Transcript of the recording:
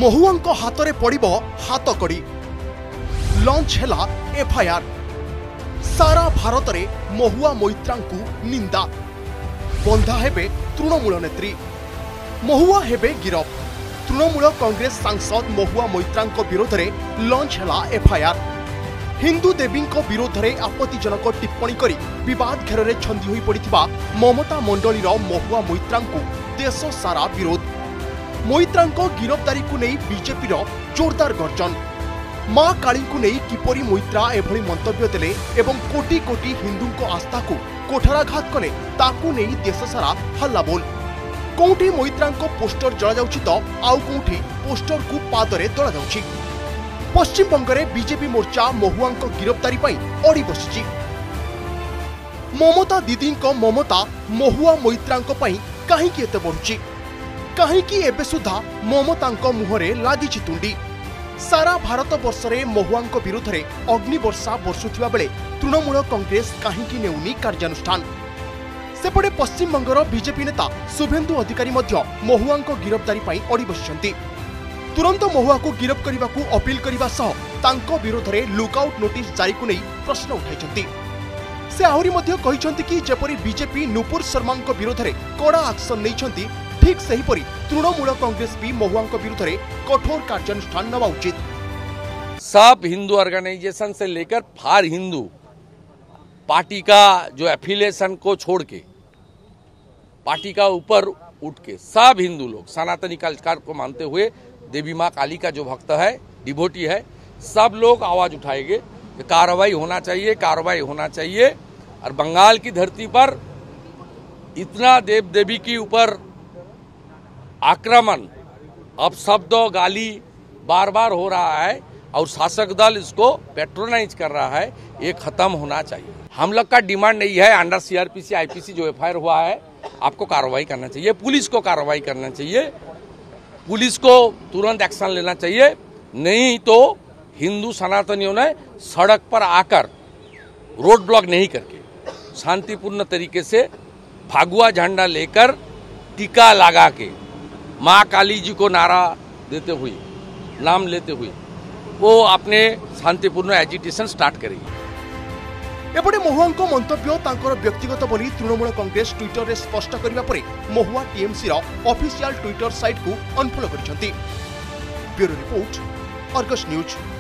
महुआंक हाथ में पड़िबो हाथ कड़ी लॉन्च हैला एफआईआर सारा भारत रे महुआ मोइत्रांकु निंदा बंधा हेबे तृणमूल नेत्री महुआ हेबे गिरफ तृणमूल कांग्रेस सांसद महुआ मोइत्रांक विरोध में लॉन्च हैला एफआईआर हिंदू देवी विरोध में आपत्तिजनक टिप्पणी करी विवाद घेर में छंदी होई पड़िथिबा ममता मंडलीर महुआ मोइत्रांकु देश सारा विरोध मोइत्रांक गिरफ्तारी को नहीं बीजेपी जोरदार गर्जन मां काली को नहीं किपरि मोइत्रा एभली मंतव्य देले एवं कोटी कोटी हिंदू आस्था को कोठराघात कले ताकू नहीं देश सारा हल्ला बोल कोठी मोइत्रांक पोस्टर जला जाउछि तो आउ कोठी पोस्टर को पादरे दला जाउछि पश्चिम बंगरे बीजेपी मोर्चा महुआंक गिरफ्तारी पई अड़ी बसिछि ममता दीदी ममता महुआ मोइत्रांक पई काहेकि एते बढ़ुछि काहेकि एबे सुधा ममतांक मुहरे लागिछि तुंडी सारा भारत वर्ष में महुआंक विरोध में अग्निवर्षा बर्षुथिबा बेले तृणमूल कांग्रेस काहेकि नेउनी कार्यानुष्ठान सेपटे पश्चिम बंगर बीजेपी नेता शुभेन्दु अधिकारी मध्य महुआंक गिरफ्तारी पई अड़ी बसिछंती तुरंत महुआ को गिरफ्त करने को अपील करने सह तांको विरोध में लुकआउट नोटिस जारी को नहीं प्रश्न उठाई से आहरी मध्य कहिसंती कि जेपरी बीजेपी नुपुर शर्मा विरोध में कड़ा एक्शन नहीं ठीक सेहीपरि तृणमूल कांग्रेस भी महुआंक विरुद्ध में कठोर कार्यानुष्ठान नवा उचित। सब हिंदू ऑर्गेनाइजेशन से लेकर फार हिंदू पार्टी का जो एफिलिएशन को छोड़ के पार्टी का ऊपर उठ के सब हिंदू लोग सनातनी कल्चर को मानते हुए देवी माँ काली का जो भक्त है डिवोटी है सब लोग आवाज उठाएंगे कि कार्रवाई होना चाहिए, कार्रवाई होना चाहिए। और बंगाल की धरती पर इतना देव देवी के ऊपर आक्रमण अपशब्द गाली बार बार हो रहा है और शासक दल इसको पेट्रोनाइज कर रहा है, ये खत्म होना चाहिए। हम लोग का डिमांड नहीं है अंडर सीआरपीसी आईपीसी जो एफआईआर हुआ है आपको कार्रवाई करना चाहिए, पुलिस को कार्रवाई करना चाहिए, पुलिस को तुरंत एक्शन लेना चाहिए। नहीं तो हिंदू सनातनियों ने सड़क पर आकर रोड ब्लॉक नहीं करके शांतिपूर्ण तरीके से भगवा झंडा लेकर टीका लगा के माँ काली जी को नारा देते हुए नाम लेते हुए वो अपने शांतिपूर्ण एजिटेशन स्टार्ट करेगी। एपटे महुआंक मंतव्य तांकर व्यक्तिगत बोली तृणमूल कांग्रेस ट्विटर रे स्पष्ट करबा परे महुआ टीएमसी रो ऑफिशियल ट्विटर साइट को अनफॉलो करिसंती। Bureau report Argus news.